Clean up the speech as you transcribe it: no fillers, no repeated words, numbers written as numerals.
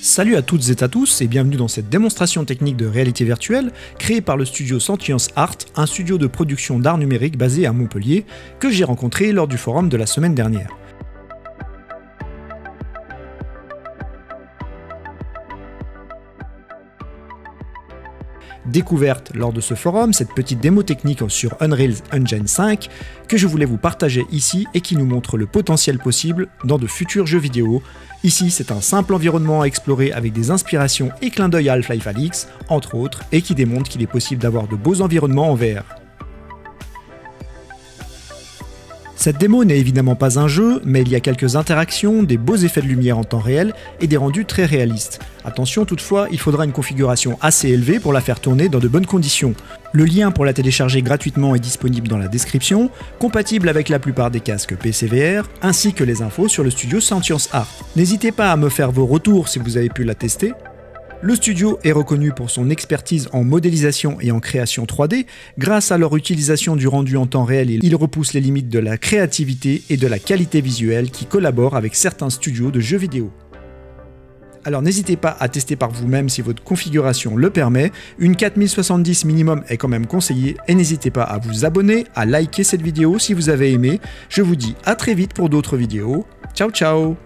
Salut à toutes et à tous et bienvenue dans cette démonstration technique de réalité virtuelle créée par le studio Sentience Art, un studio de production d'art numérique basé à Montpellier que j'ai rencontré lors du forum de la semaine dernière. Découverte lors de ce forum, cette petite démo technique sur Unreal Engine 5 que je voulais vous partager ici et qui nous montre le potentiel possible dans de futurs jeux vidéo. Ici, c'est un simple environnement à explorer avec des inspirations et clins d'œil à Half-Life Alyx, entre autres, et qui démontre qu'il est possible d'avoir de beaux environnements en VR. Cette démo n'est évidemment pas un jeu, mais il y a quelques interactions, des beaux effets de lumière en temps réel et des rendus très réalistes. Attention toutefois, il faudra une configuration assez élevée pour la faire tourner dans de bonnes conditions. Le lien pour la télécharger gratuitement est disponible dans la description, compatible avec la plupart des casques PC VR, ainsi que les infos sur le studio Sentience Art. N'hésitez pas à me faire vos retours si vous avez pu la tester. Le studio est reconnu pour son expertise en modélisation et en création 3D. Grâce à leur utilisation du rendu en temps réel, ils repoussent les limites de la créativité et de la qualité visuelle qui collaborent avec certains studios de jeux vidéo. Alors n'hésitez pas à tester par vous-même si votre configuration le permet. Une 4070 minimum est quand même conseillée et n'hésitez pas à vous abonner, à liker cette vidéo si vous avez aimé. Je vous dis à très vite pour d'autres vidéos. Ciao ciao!